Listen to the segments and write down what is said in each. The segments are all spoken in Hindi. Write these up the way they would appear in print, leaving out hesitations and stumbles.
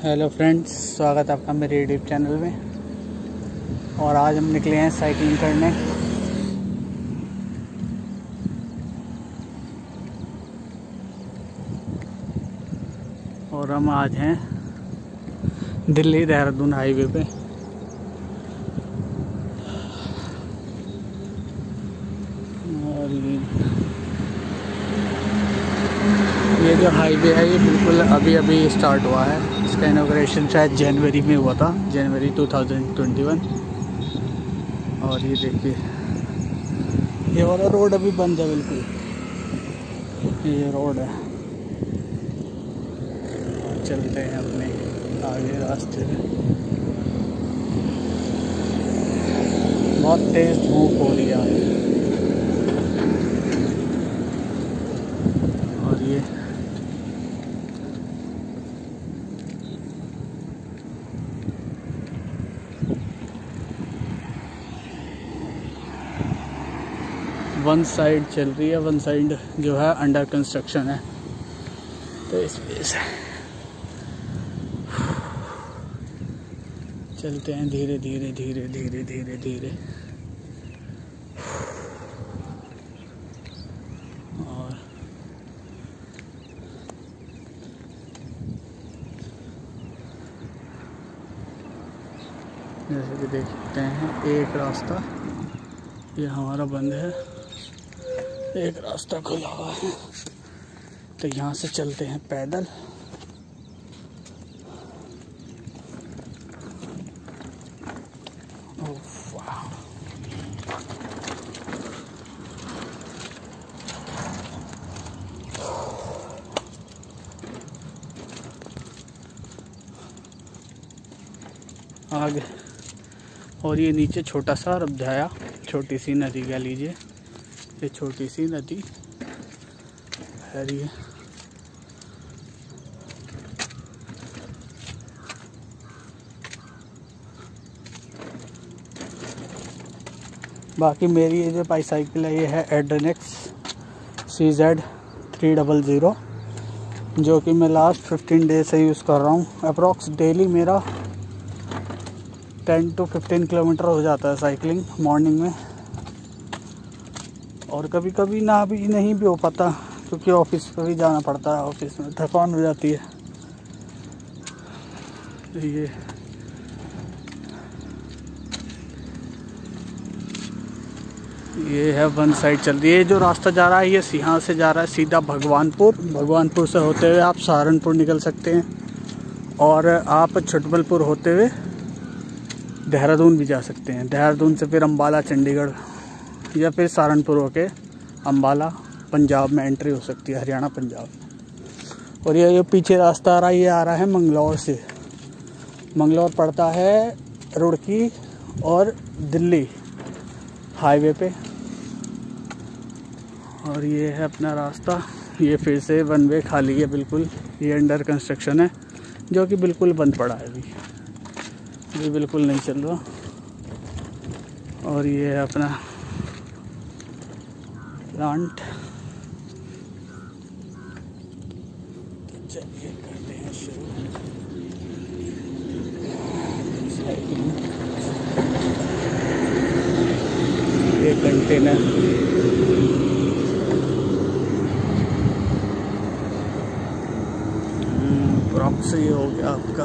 हेलो फ्रेंड्स, स्वागत है आपका मेरे यूट्यूब चैनल में। और आज हम निकले हैं साइकिलिंग करने। और हम आज हैं दिल्ली देहरादून हाईवे पे। और ये जो हाईवे है ये बिल्कुल अभी अभी स्टार्ट हुआ है। इसका इनॉग्रेशन शायद जनवरी में हुआ था, जनवरी 2021। और ये देखिए, ये वाला रोड अभी बंद है बिल्कुल। ये रोड है, चलते हैं अपने आगे रास्ते में। बहुत तेज धूप हो रही है। और ये वन साइड चल रही है, वन साइड जो है अंडर कंस्ट्रक्शन है, तो इस वजह से चलते हैं धीरे धीरे धीरे धीरे धीरे धीरे। और जैसे कि देख सकते हैं, एक रास्ता ये हमारा बंद है, एक रास्ता खुला हुआ है। तो यहाँ से चलते हैं पैदल। ओह वाह, आगे। और ये नीचे छोटा सा रबधाया, छोटी सी नदी कह लीजिए, ये छोटी सी नदी है ये। बाकी मेरी ये जो बाईसाइकिल है ये है एड्रेनेक्स CZ300, जो कि मैं लास्ट 15 डेज से यूज़ कर रहा हूँ। अप्रॉक्स डेली मेरा 10 to 15 किलोमीटर हो जाता है साइकिलिंग मॉर्निंग में। और कभी कभी ना भी नहीं भी हो पाता, क्योंकि ऑफिस पे भी जाना पड़ता है, ऑफिस में थकान हो जाती है। ये है वन साइड चल रही है। ये जो रास्ता जा रहा है ये यहाँ से जा रहा है सीधा भगवानपुर से होते हुए आप सहारनपुर निकल सकते हैं, और आप छुटमलपुर होते हुए देहरादून भी जा सकते हैं। देहरादून से फिर अम्बाला चंडीगढ़, या फिर सहारनपुर होके अम्बाला पंजाब में एंट्री हो सकती है, हरियाणा पंजाब। और ये जो पीछे रास्ता आ रहा है ये आ रहा है मंगलौर से। मंगलौर पड़ता है रुड़की और दिल्ली हाईवे पे। और ये है अपना रास्ता। ये फिर से वन वे खाली है बिल्कुल, ये अंडर कंस्ट्रक्शन है, जो कि बिल्कुल बंद पड़ा है अभी, ये बिल्कुल नहीं चल रहा। और ये है अपना प्लांट। चलिए करते हैं शुरू। ये कंटेनर प्रॉक्स ये हो गया आपका।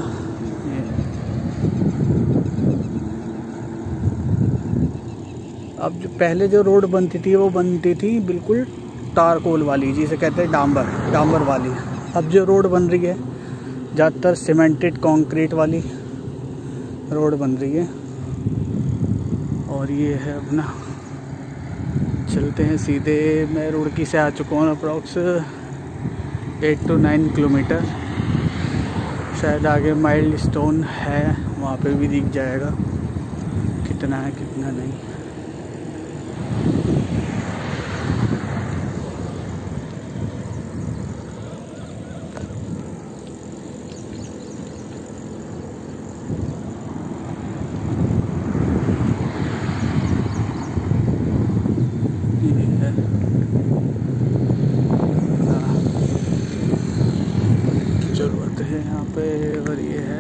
अब जो पहले जो रोड बनती थी वो बनती थी बिल्कुल टारकोल वाली, जिसे कहते हैं डांबर वाली। अब जो रोड बन रही है ज़्यादातर सीमेंटेड कंक्रीट वाली रोड बन रही है। और ये है अपना, चलते हैं सीधे। मैं रुड़की से आ चुका हूँ अप्रॉक्स 8 to 9 किलोमीटर। शायद आगे माइल्ड स्टोन है, वहाँ पे भी दिख जाएगा कितना है कितना नहीं। ज़रूरत है यहाँ पे। और ये है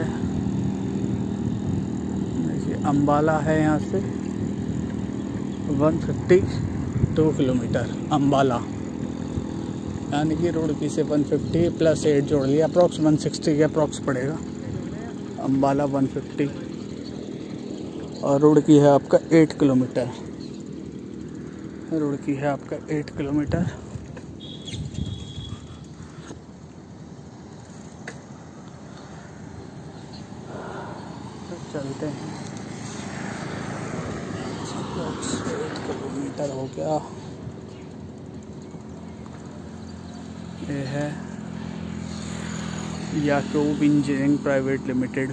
देखिए अम्बाला है यहाँ से 152 किलोमीटर अम्बाला, यानी कि रुड़की से 150 प्लस 8 जोड़ लिया, अप्रॉक्स 160 के अप्रॉक्स पड़ेगा अम्बाला 150। और रुड़की है आपका 8 किलोमीटर, रुड़की है आपका 8 किलोमीटर। तो चलते हैं, 8 किलोमीटर हो गया। ये है याकूब इंजीनियरिंग प्राइवेट लिमिटेड।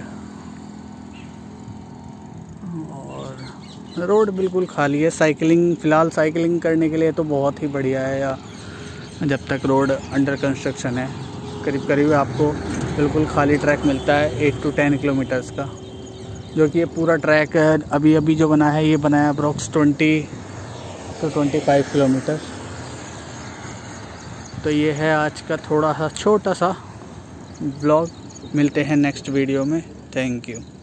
और रोड बिल्कुल खाली है, साइकिलिंग फ़िलहाल साइकिलिंग करने के लिए तो बहुत ही बढ़िया है, या जब तक रोड अंडर कंस्ट्रक्शन है। करीब करीब आपको बिल्कुल खाली ट्रैक मिलता है 8 to 10 किलोमीटर्स का, जो कि ये पूरा ट्रैक अभी अभी जो बना है ये बनाया अप्रॉक्स 20 to 25 किलोमीटर। तो ये है आज का थोड़ा सा छोटा सा ब्लॉग, मिलते हैं नेक्स्ट वीडियो में। Thank you.